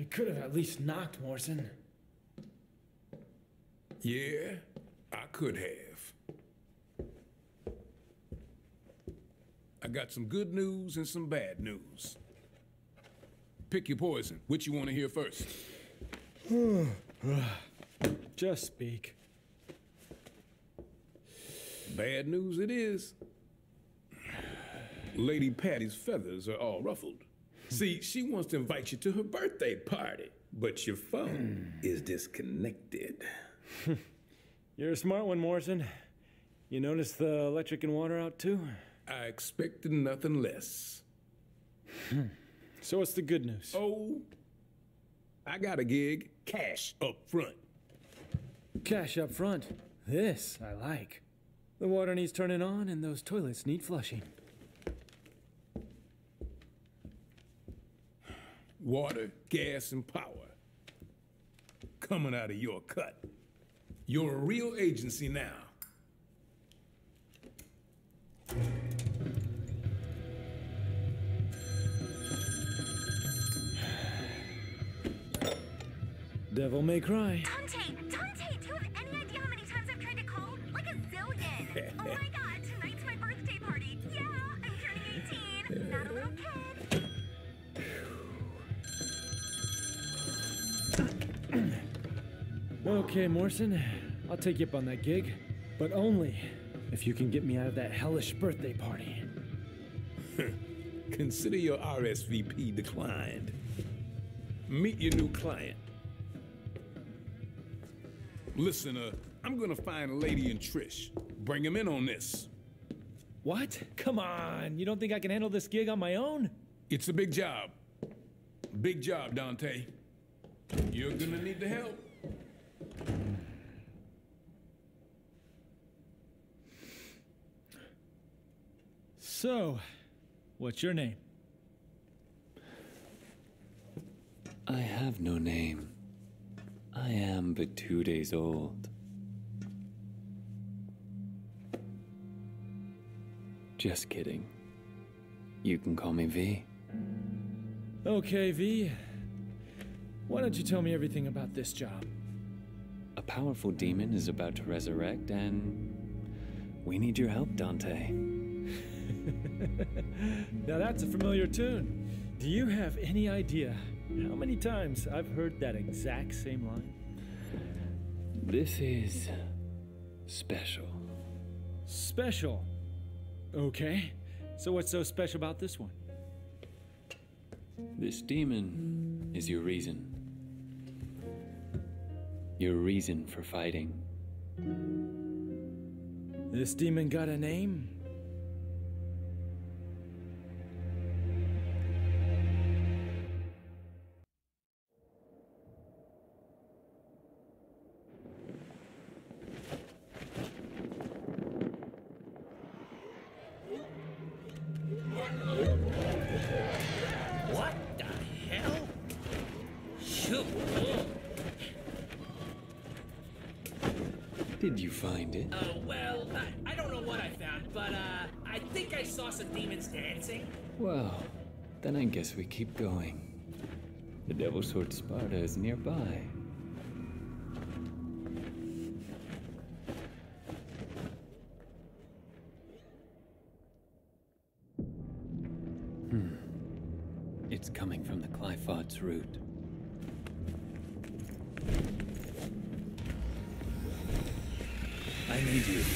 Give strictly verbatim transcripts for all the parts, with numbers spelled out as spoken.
You could have at least knocked, Morrison. Yeah, I could have. I got some good news and some bad news. Pick your poison. Which you want to hear first? Just speak. Bad news it is. Lady Patty's feathers are all ruffled. See, she wants to invite you to her birthday party, but your phone is disconnected. You're a smart one, Morrison. You noticed the electric and water out too? I expected nothing less. So what's the good news? Oh, I got a gig. Cash up front. Cash up front. This I like. The water needs turning on and those toilets need flushing. Water, gas, and power. Coming out of your cut. You're a real agency now. Devil may cry. Dante! Dante! Do you have any idea how many times I've tried to call? Like a zillion! Oh my god, tonight's my birthday party! Yeah, I'm turning eighteen! Not a little kid! Okay, Morrison, I'll take you up on that gig, but only if you can get me out of that hellish birthday party. Consider your R S V P declined. Meet your new client. Listen, uh, I'm gonna find Lady and Trish. Bring him in on this. What? Come on, you don't think I can handle this gig on my own? It's a big job. Big job, Dante. You're gonna need the help. So, what's your name? I have no name. I am but two days old. Just kidding. You can call me V. Okay, V. Why don't you tell me everything about this job? A powerful demon is about to resurrect, and we need your help, Dante. Now that's a familiar tune. Do you have any idea how many times I've heard that exact same line? This is special. Special? Okay. So what's so special about this one? This demon is your reason. Your reason for fighting. This demon got a name? What the hell? Shoot. Did you find it? Oh, well, I, I don't know what I found, but, uh, I think I saw some demons dancing. Well, then I guess we keep going. The Devil's Sword Sparta is nearby. Hmm. It's coming from the Clyphot's root. I need you.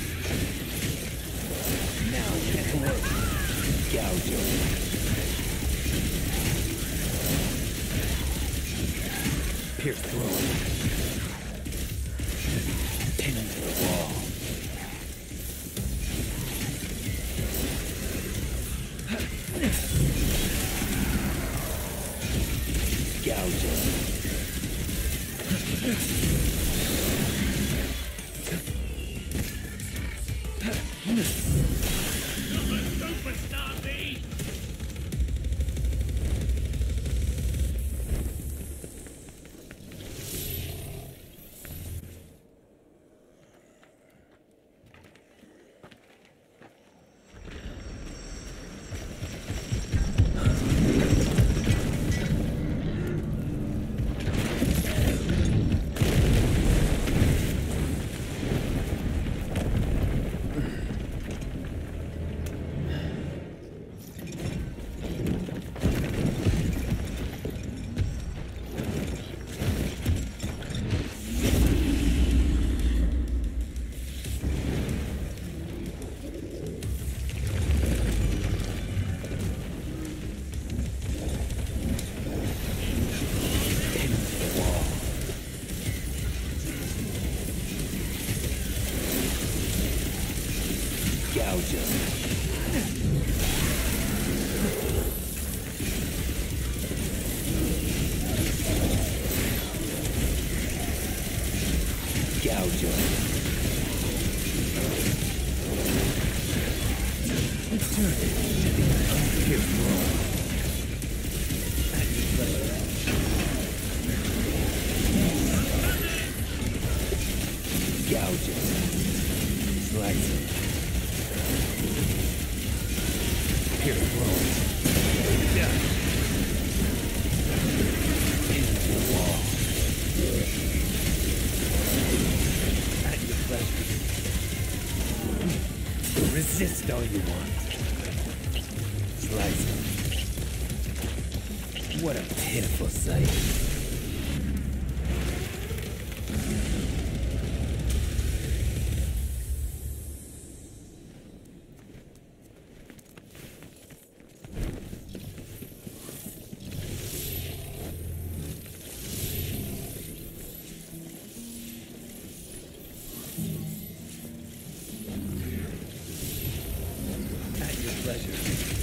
Now get to work. Gouge him. Pierce through him. Pin him to the wall. Gouge him. Superstar B! Gouge him. Gouge him. Return to the unpure world. At your pleasure. Gouge him. Slice him. Pure world. Into the wall. At your pleasure. Resist all you want. Slice him. What a pitiful sight. At your pleasure.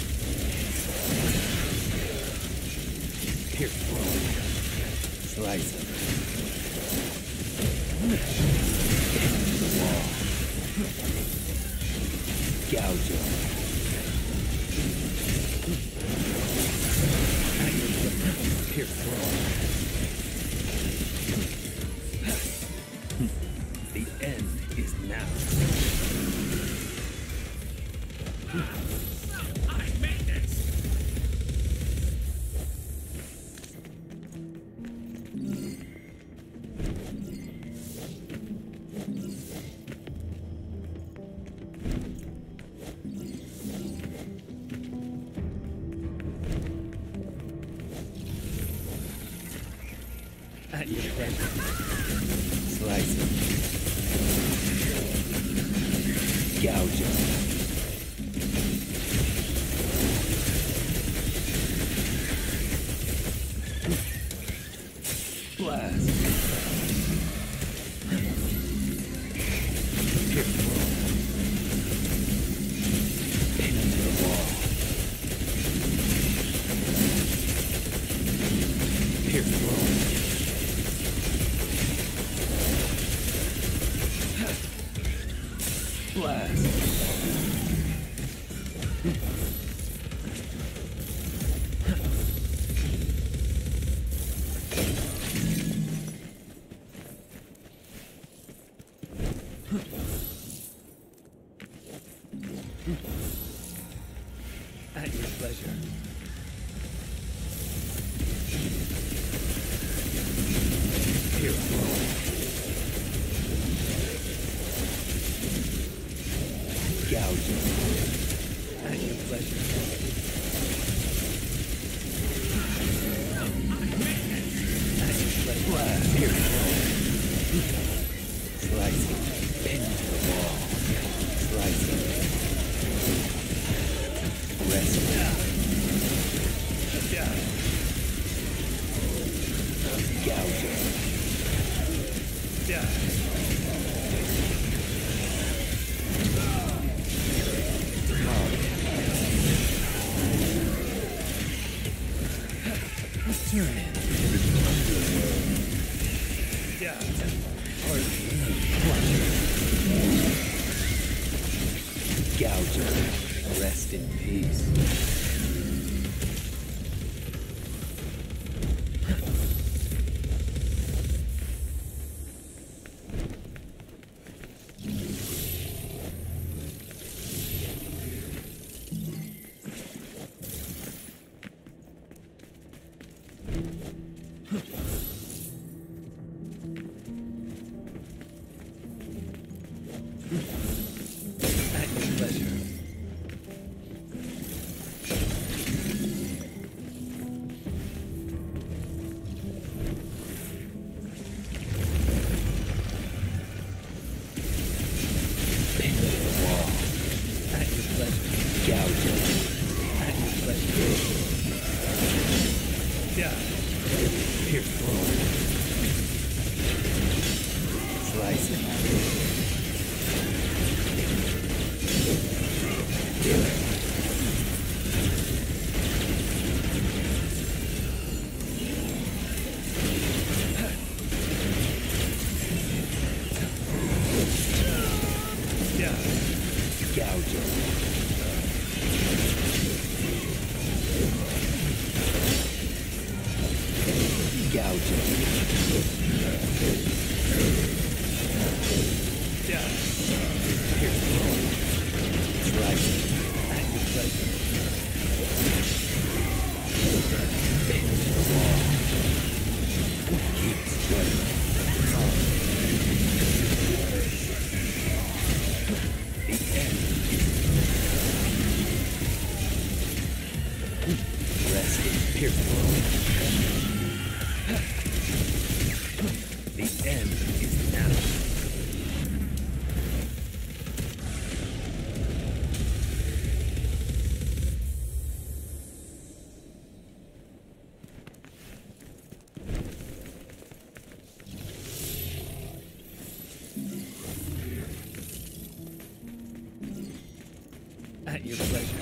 Here, slice him. Into the wall. Gouge him. At your pleasure. Here, the end is now. I made this! At your pleasure. Slice him. Gouge him. Blast. Pure world. Into the wall. Pure world. Blast. At your pleasure. Pure world. Gouge him. At your pleasure. At your pleasure. Blast. Pure world. Slice him. Into the wall. Slice him. Rest him. Gouge him. Return it to the underworld. Gouge him. Rest in peace. At your pleasure. At your pleasure.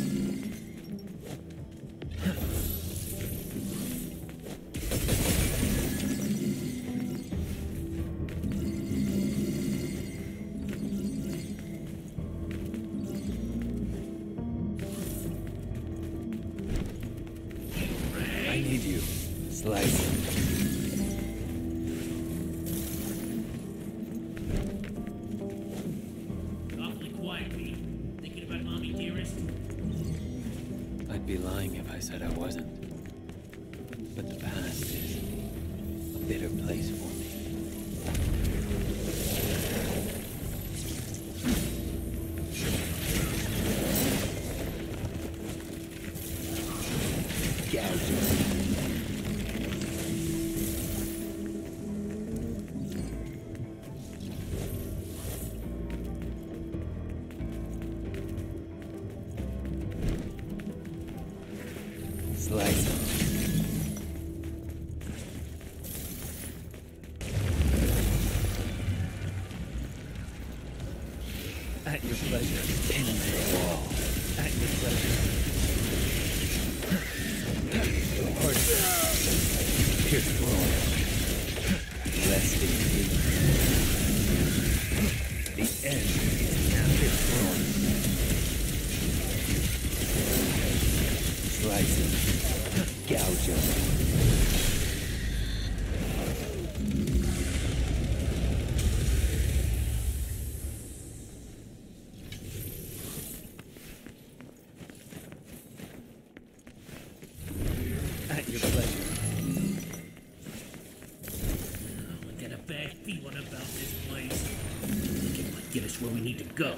I need you. Slice. Awfully quiet, Pete. Thinking about mommy dearest? I'd be lying if I said I wasn't. But the past is a bitter place for me. Slice. At your pleasure. Pin to the wall. At your pleasure. Hard. Pierce through. Rest in peace. The end is now. Pierce through. Slice it. Gouge him. At your pleasure. I got a bad feeling about this place. I think it might get us where we need to go.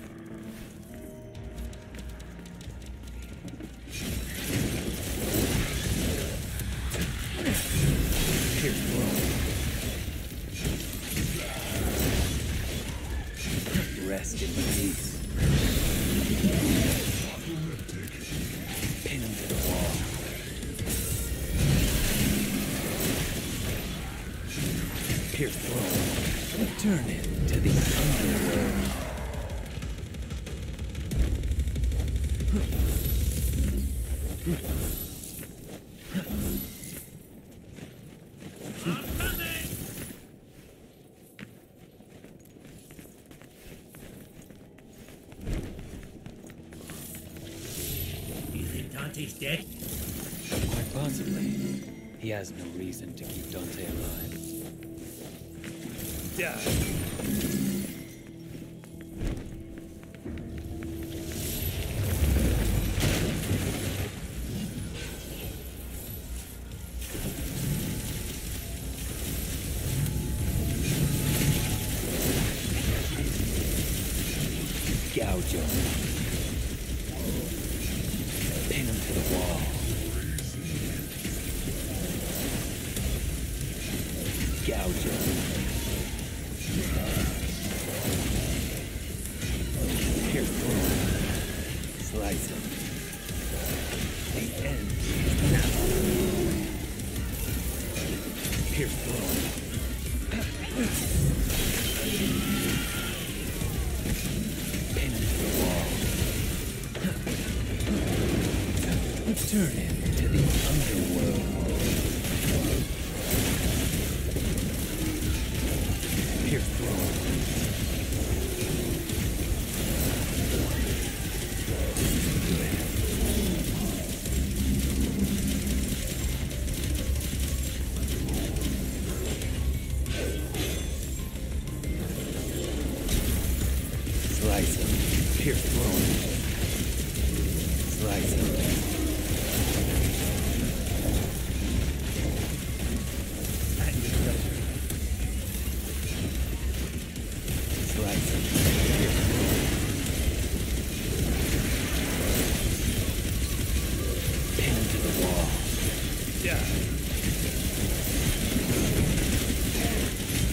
Rest in peace. Pin him to the wall. Pierce through. Turn it to the underworld. I'm coming! You think Dante's dead? Quite possibly. He has no reason to keep Dante alive. Die. Gouge him. Pin him to the wall. Gouge him. Pierce through. Slice him. The end is now. Pierce through. Pin him to the wall. Turn him to the underworld. Pierce through. Slice him. Pierce through. Slice him.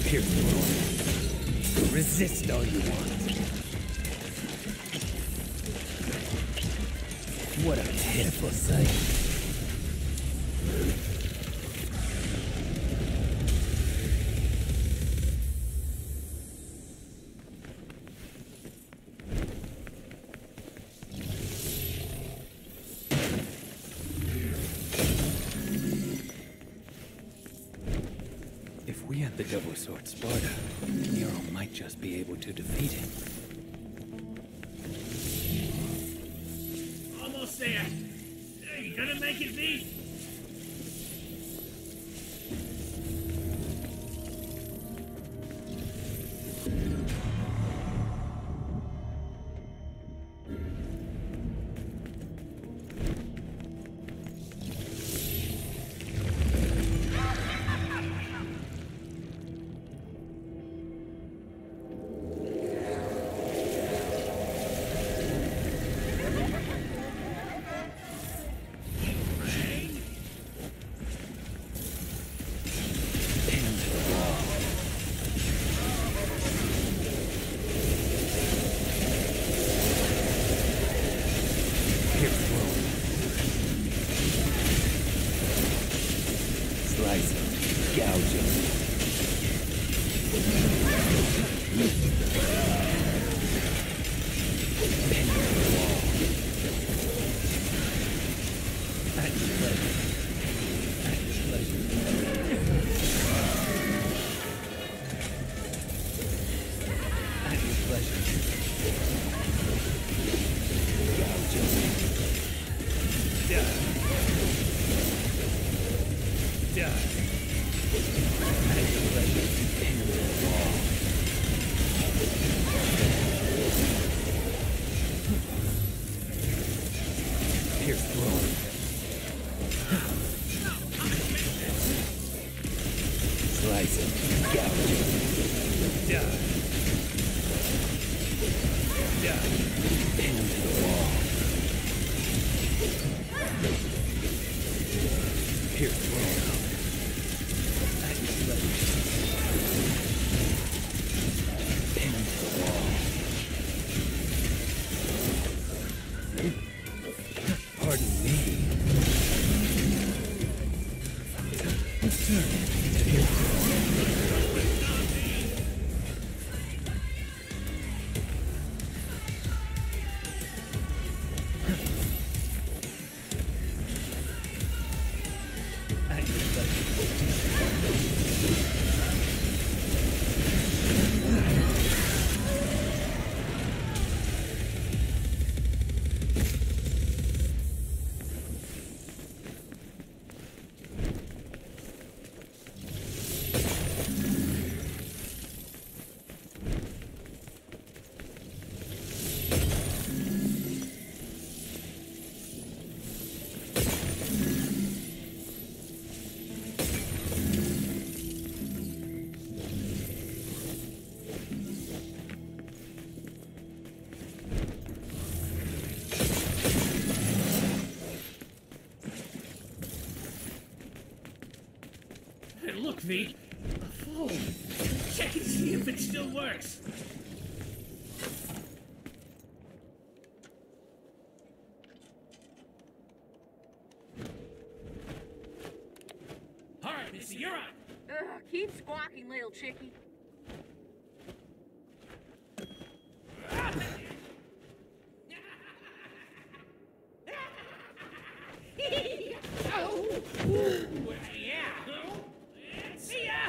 Pierce through. Resist all you want. What a pitiful sight. If we had the double sword Sparta, Nero might just be able to defeat him. Almost there. You gonna make it, V? Look, V. A phone. Check and see if it still works. All right, Missy, you're on. Ugh, keep squawking, little chickie. Oh. Well, yeah. See ya!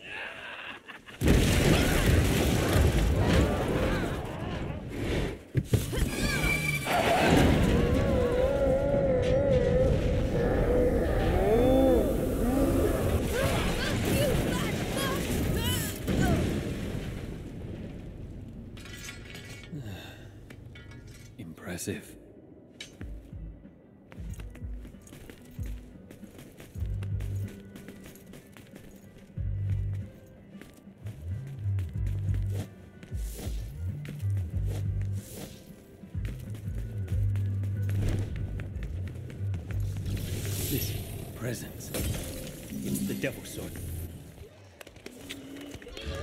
Impressive. This presence. It's the Devil Sword.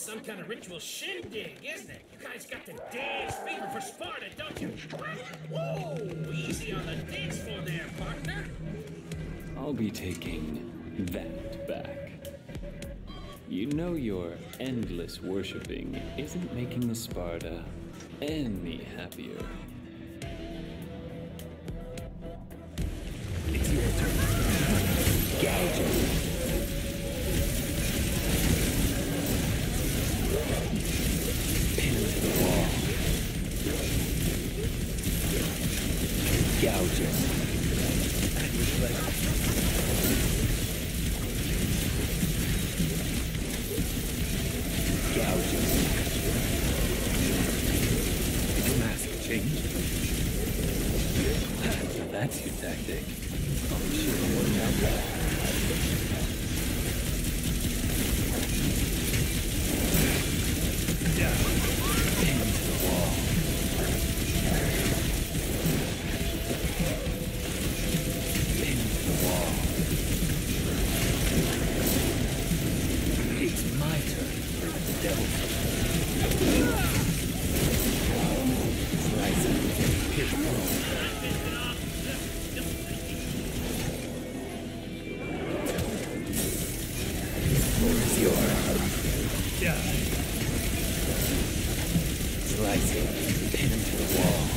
some kind of ritual shindig, isn't it? You guys got the dance fever for Sparta, don't you? Whoa! Easy on the dance floor there, partner. I'll be taking that back. You know your endless worshipping isn't making the Sparta any happier. It's your turn. Gouge him. Pin him to the wall. Gouge him. At your pleasure. Gouge him. Its mask changed. So that's your tactic. I'll be sure to work out well. Pin him to the wall. Pin him to the wall. It's my turn for the devil. Slice him. Pierce through. Slice him, pin him to the wall.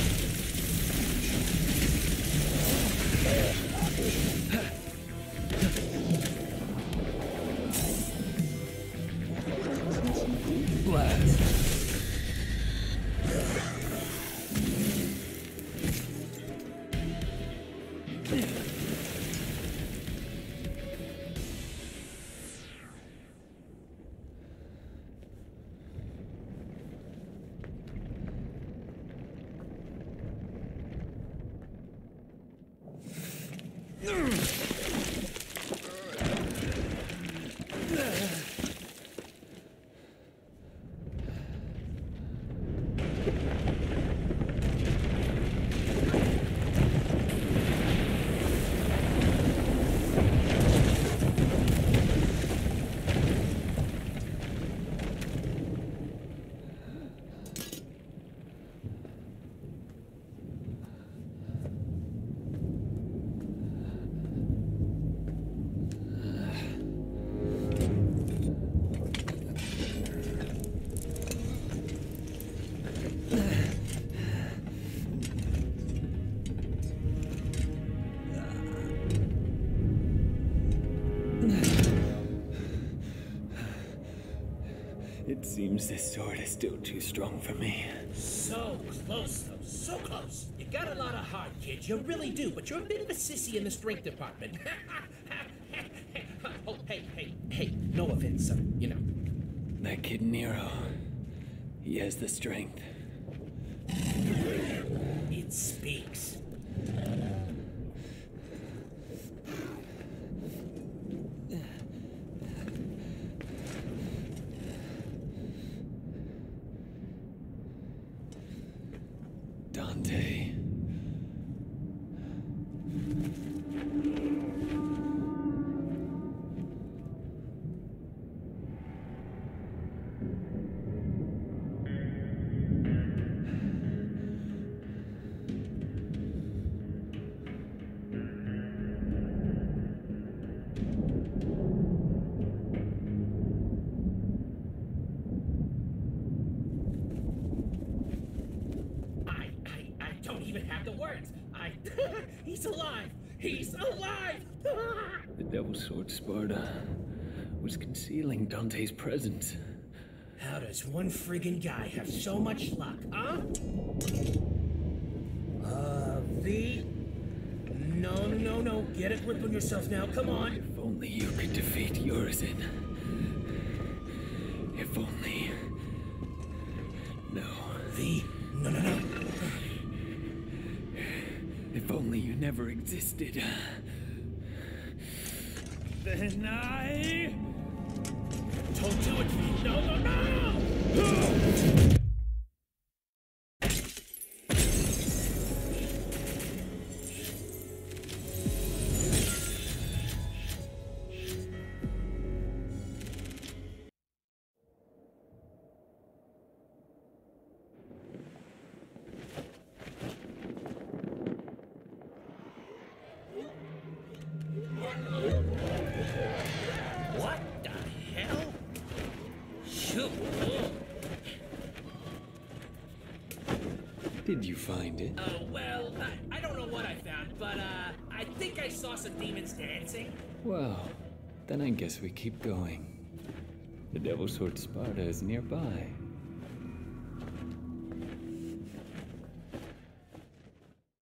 Blast. It seems this sword is still too strong for me. So close, though. So close. You got a lot of heart, kid. You really do, but you're a bit of a sissy in the strength department. Oh, hey, hey, hey. No offense, son. You know. That kid Nero. He has the strength. It speaks. Dante. He's alive! He's alive! The Devil's Sword Sparta was concealing Dante's presence. How does one friggin' guy have so much luck, huh? Uh, V? No, no, no. Get a grip on yourself now. Come on. If only you could defeat Urizen. If only... No. V? No, no, no. If only you never existed. Then I... Don't do it, V. No, no, no! Cool, cool. Did you find it? Uh, well, I, I don't know what I found, but, uh, I think I saw some demons dancing. Well, then I guess we keep going. The Devil's Sword Sparta is nearby.